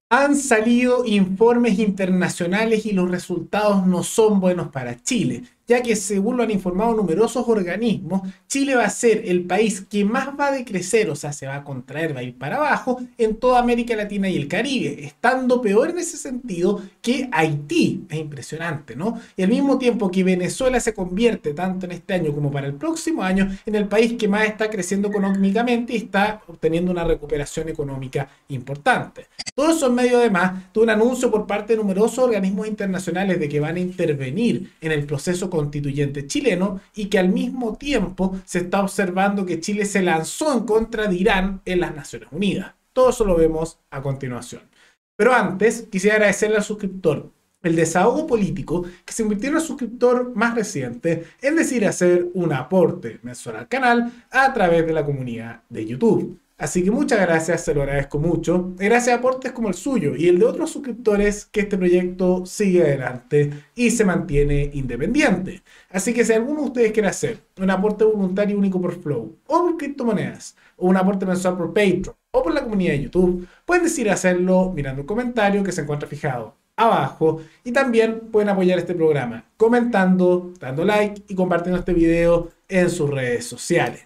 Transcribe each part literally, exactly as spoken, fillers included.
Han salido informes internacionales y los resultados no son buenos para Chile, ya que según lo han informado numerosos organismos, Chile va a ser el país que más va a decrecer, o sea, se va a contraer, va a ir para abajo en toda América Latina y el Caribe, estando peor en ese sentido que Haití. Es impresionante, ¿no? Y al mismo tiempo que Venezuela se convierte, tanto en este año como para el próximo año, en el país que más está creciendo económicamente y está obteniendo una recuperación económica importante. Todo eso en medio, además, de un anuncio por parte de numerosos organismos internacionales de que van a intervenir en el proceso constituyente chileno y que al mismo tiempo se está observando que Chile se lanzó en contra de Irán en las Naciones Unidas. Todo eso lo vemos a continuación. Pero antes, quisiera agradecerle al suscriptor el desahogo político que se convirtió en el suscriptor más reciente, es decir, hacer un aporte mensual al canal a través de la comunidad de YouTube. Así que muchas gracias, se lo agradezco mucho. Gracias a aportes como el suyo y el de otros suscriptores que este proyecto sigue adelante y se mantiene independiente. Así que si alguno de ustedes quiere hacer un aporte voluntario único por Flow o por criptomonedas, o un aporte mensual por Patreon o por la comunidad de YouTube, pueden decidir hacerlo mirando el comentario que se encuentra fijado abajo, y también pueden apoyar este programa comentando, dando like y compartiendo este video en sus redes sociales.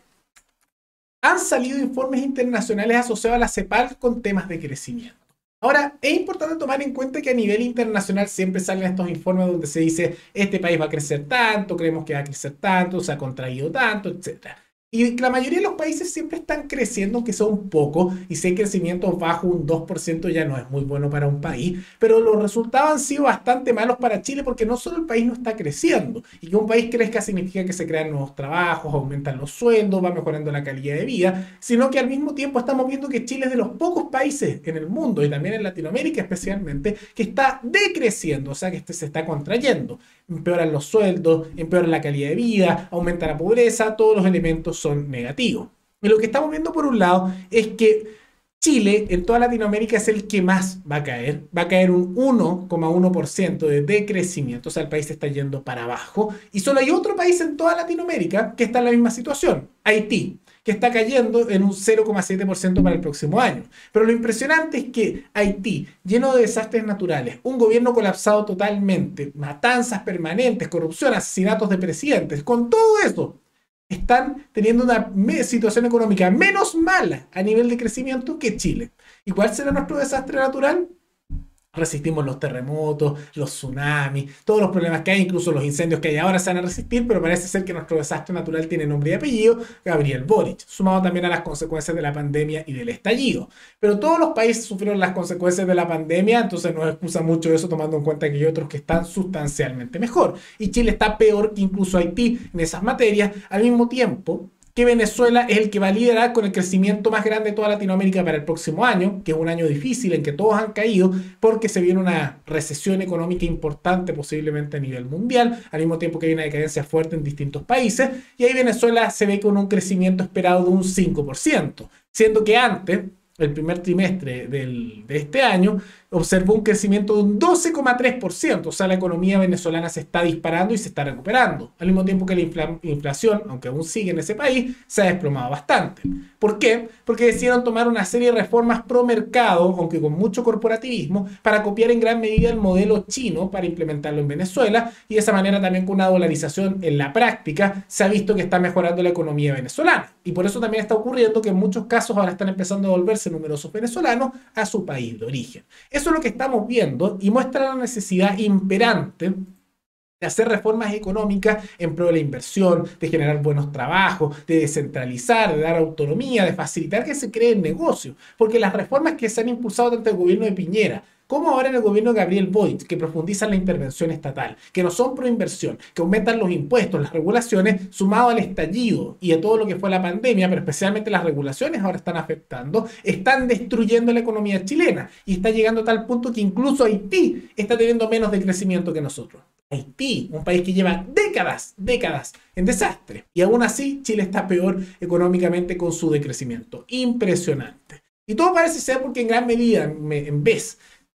Han salido informes internacionales asociados a la CEPAL con temas de crecimiento. Ahora, es importante tomar en cuenta que a nivel internacional siempre salen estos informes donde se dice este país va a crecer tanto, creemos que va a crecer tanto, se ha contraído tanto, etcétera. Y la mayoría de los países siempre están creciendo, aunque sea un poco, y si hay crecimiento bajo un dos por ciento ya no es muy bueno para un país, pero los resultados han sido bastante malos para Chile porque no solo el país no está creciendo, y que un país crezca significa que se crean nuevos trabajos, aumentan los sueldos, va mejorando la calidad de vida, sino que al mismo tiempo estamos viendo que Chile es de los pocos países en el mundo, y también en Latinoamérica especialmente, que está decreciendo, o sea que este se está contrayendo. Empeoran los sueldos, empeoran la calidad de vida, aumenta la pobreza, todos los elementos son negativos. Y lo que estamos viendo por un lado es que Chile en toda Latinoamérica es el que más va a caer, va a caer un uno coma uno por ciento de decrecimiento, o sea, el país está yendo para abajo, y solo hay otro país en toda Latinoamérica que está en la misma situación, Haití, que está cayendo en un cero coma siete por ciento para el próximo año. Pero lo impresionante es que Haití, lleno de desastres naturales, un gobierno colapsado totalmente, matanzas permanentes, corrupción, asesinatos de presidentes, con todo eso, están teniendo una situación económica menos mala a nivel de crecimiento que Chile. ¿Y cuál será nuestro desastre natural? Resistimos los terremotos, los tsunamis, todos los problemas que hay, incluso los incendios que hay ahora se van a resistir, pero parece ser que nuestro desastre natural tiene nombre y apellido, Gabriel Boric, sumado también a las consecuencias de la pandemia y del estallido. Pero todos los países sufrieron las consecuencias de la pandemia, entonces no excusa mucho eso tomando en cuenta que hay otros que están sustancialmente mejor. Y Chile está peor que incluso Haití en esas materias, al mismo tiempo que Venezuela es el que va a liderar con el crecimiento más grande de toda Latinoamérica para el próximo año, que es un año difícil en que todos han caído porque se viene una recesión económica importante posiblemente a nivel mundial, al mismo tiempo que hay una decadencia fuerte en distintos países, y ahí Venezuela se ve con un crecimiento esperado de un cinco por ciento, siendo que antes, el primer trimestre del, de este año, observó un crecimiento de un doce coma tres por ciento, o sea, la economía venezolana se está disparando y se está recuperando, al mismo tiempo que la infla inflación, aunque aún sigue en ese país, se ha desplomado bastante. ¿Por qué? Porque decidieron tomar una serie de reformas pro mercado, aunque con mucho corporativismo, para copiar en gran medida el modelo chino para implementarlo en Venezuela, y de esa manera también con una dolarización en la práctica se ha visto que está mejorando la economía venezolana, y por eso también está ocurriendo que en muchos casos ahora están empezando a volverse numerosos venezolanos a su país de origen. Eso es lo que estamos viendo y muestra la necesidad imperante de hacer reformas económicas en pro de la inversión, de generar buenos trabajos, de descentralizar, de dar autonomía, de facilitar que se creen negocios. Porque las reformas que se han impulsado tanto en el gobierno de Piñera como ahora en el gobierno de Gabriel Boric, que profundizan la intervención estatal, que no son pro inversión, que aumentan los impuestos, las regulaciones, sumado al estallido y a todo lo que fue la pandemia, pero especialmente las regulaciones ahora están afectando, están destruyendo la economía chilena y está llegando a tal punto que incluso Haití está teniendo menos de crecimiento que nosotros. Haití, un país que lleva décadas, décadas en desastre. Y aún así, Chile está peor económicamente con su decrecimiento. Impresionante. Y todo parece ser porque en gran medida, en vez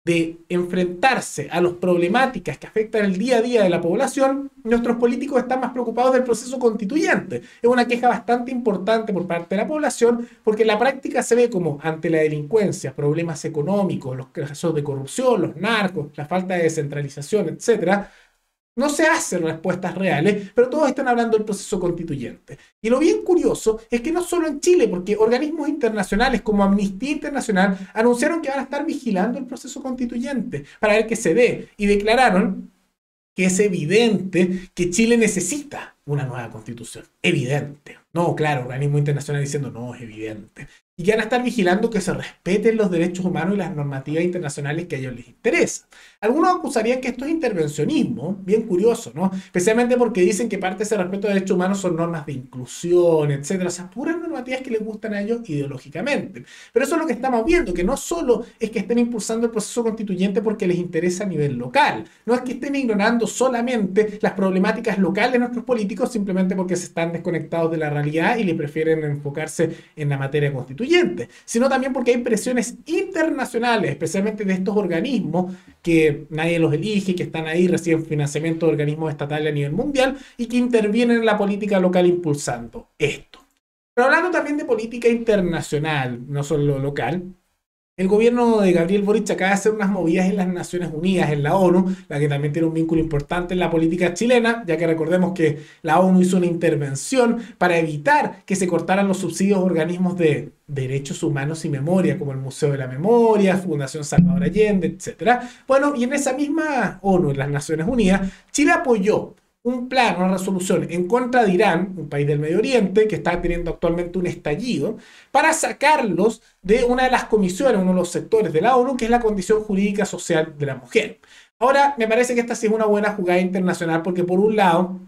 de enfrentarse a las problemáticas que afectan el día a día de la población, nuestros políticos están más preocupados del proceso constituyente. Es una queja bastante importante por parte de la población, porque en la práctica se ve como ante la delincuencia, problemas económicos, los casos de corrupción, los narcos, la falta de descentralización, etcétera, no se hacen respuestas reales, pero todos están hablando del proceso constituyente. Y lo bien curioso es que no solo en Chile, porque organismos internacionales como Amnistía Internacional anunciaron que van a estar vigilando el proceso constituyente para ver qué se dé, y declararon que es evidente que Chile necesita una nueva constitución. Evidente. No, claro, organismo internacional diciendo no, es evidente. Y que van a estar vigilando que se respeten los derechos humanos y las normativas internacionales que a ellos les interesan. Algunos acusarían que esto es intervencionismo, bien curioso, ¿no? Especialmente porque dicen que parte de ese respeto de derechos humanos son normas de inclusión, etcétera. O sea, puras normativas que les gustan a ellos ideológicamente. Pero eso es lo que estamos viendo, que no solo es que estén impulsando el proceso constituyente porque les interesa a nivel local. No es que estén ignorando solamente las problemáticas locales de nuestros políticos simplemente porque se están desconectados de la realidad y le prefieren enfocarse en la materia constituyente, sino también porque hay presiones internacionales, especialmente de estos organismos que nadie los elige, que están ahí, reciben financiamiento de organismos estatales a nivel mundial y que intervienen en la política local impulsando esto. Pero hablando también de política internacional, no solo local, el gobierno de Gabriel Boric acaba de hacer unas movidas en las Naciones Unidas, en la ONU, la que también tiene un vínculo importante en la política chilena, ya que recordemos que la ONU hizo una intervención para evitar que se cortaran los subsidios a organismos de derechos humanos y memoria, como el Museo de la Memoria, Fundación Salvador Allende, etcétera. Bueno, y en esa misma ONU, en las Naciones Unidas, Chile apoyó un plan, una resolución en contra de Irán, un país del Medio Oriente que está teniendo actualmente un estallido, para sacarlos de una de las comisiones, uno de los sectores de la ONU, que es la condición jurídica social de la mujer. Ahora, me parece que esta sí es una buena jugada internacional porque, por un lado,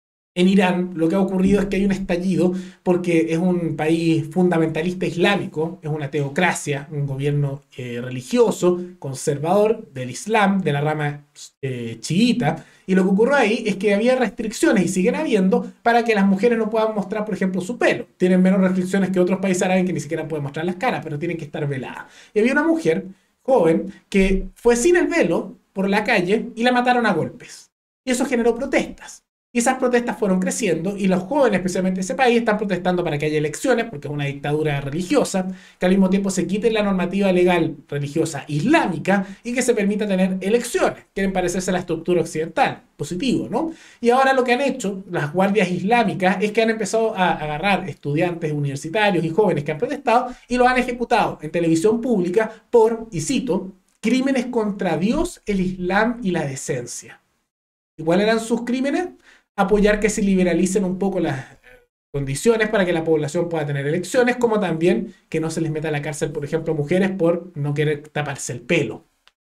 en Irán lo que ha ocurrido es que hay un estallido porque es un país fundamentalista islámico, es una teocracia, un gobierno eh, religioso, conservador del Islam, de la rama eh, chiita, y lo que ocurrió ahí es que había restricciones y siguen habiendo para que las mujeres no puedan mostrar, por ejemplo, su pelo. Tienen menos restricciones que otros países árabes que ni siquiera pueden mostrar las caras, pero tienen que estar veladas. Y había una mujer joven que fue sin el velo por la calle y la mataron a golpes. Y eso generó protestas. Y esas protestas fueron creciendo y los jóvenes, especialmente de ese país, están protestando para que haya elecciones, porque es una dictadura religiosa, que al mismo tiempo se quite la normativa legal religiosa islámica y que se permita tener elecciones. Quieren parecerse a la estructura occidental. Positivo, ¿no? Y ahora lo que han hecho las guardias islámicas es que han empezado a agarrar estudiantes universitarios y jóvenes que han protestado y los han ejecutado en televisión pública por, y cito, crímenes contra Dios, el Islam y la decencia. ¿Y cuáles eran sus crímenes? Apoyar que se liberalicen un poco las condiciones para que la población pueda tener elecciones, como también que no se les meta a la cárcel, por ejemplo, mujeres por no querer taparse el pelo.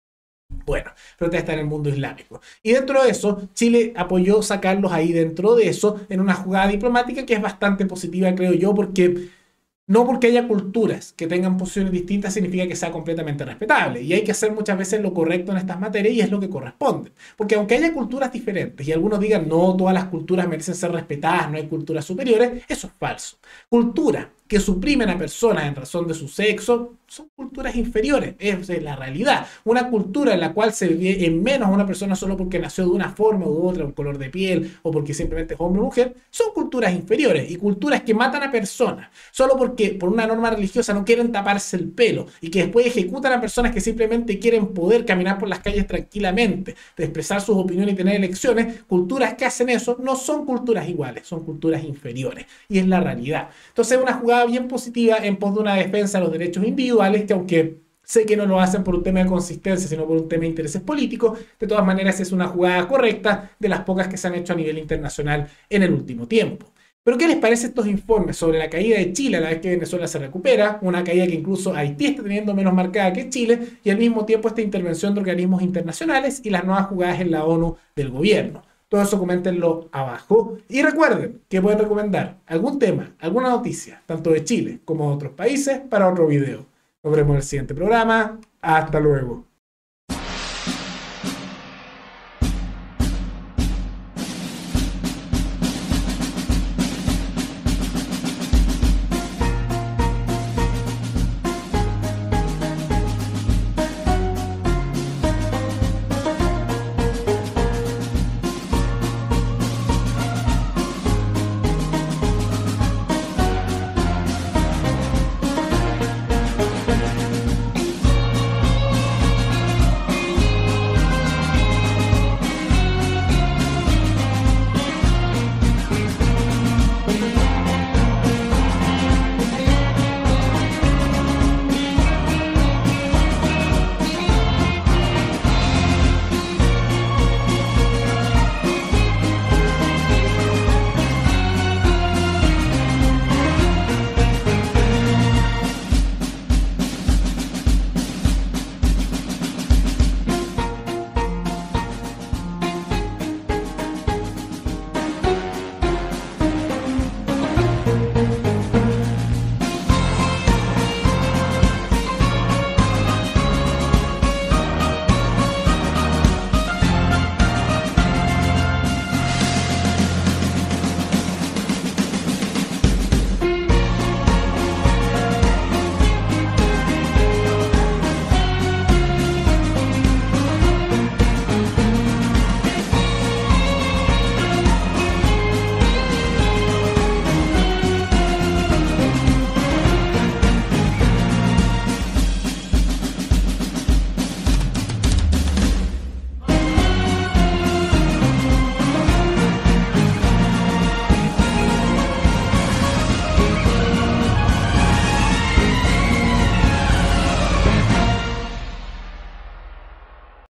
Bueno, protesta en el mundo islámico. Y dentro de eso, Chile apoyó sacarlos ahí dentro de eso en una jugada diplomática que es bastante positiva, creo yo, porque no porque haya culturas que tengan posiciones distintas significa que sea completamente respetable. Y hay que hacer muchas veces lo correcto en estas materias y es lo que corresponde. Porque aunque haya culturas diferentes y algunos digan no, todas las culturas merecen ser respetadas, no hay culturas superiores, eso es falso. Culturas que suprimen a personas en razón de su sexo son culturas inferiores, esa es la realidad. Una cultura en la cual se ve en menos a una persona solo porque nació de una forma u otra, un color de piel o porque simplemente es hombre o mujer, son culturas inferiores y culturas que matan a personas solo porque por una norma religiosa no quieren taparse el pelo y que después ejecutan a personas que simplemente quieren poder caminar por las calles tranquilamente, de expresar sus opiniones y tener elecciones. Culturas que hacen eso no son culturas iguales, son culturas inferiores y es la realidad. Entonces, una jugada bien positiva en pos de una defensa de los derechos individuales que, aunque sé que no lo hacen por un tema de consistencia sino por un tema de intereses políticos, de todas maneras es una jugada correcta de las pocas que se han hecho a nivel internacional en el último tiempo. Pero ¿qué les parece estos informes sobre la caída de Chile a la vez que Venezuela se recupera? Una caída que incluso Haití está teniendo menos marcada que Chile, y al mismo tiempo esta intervención de organismos internacionales y las nuevas jugadas en la ONU del gobierno. Todo eso coméntenlo abajo. Y recuerden que pueden recomendar algún tema, alguna noticia, tanto de Chile como de otros países, para otro video. Nos vemos en el siguiente programa. Hasta luego.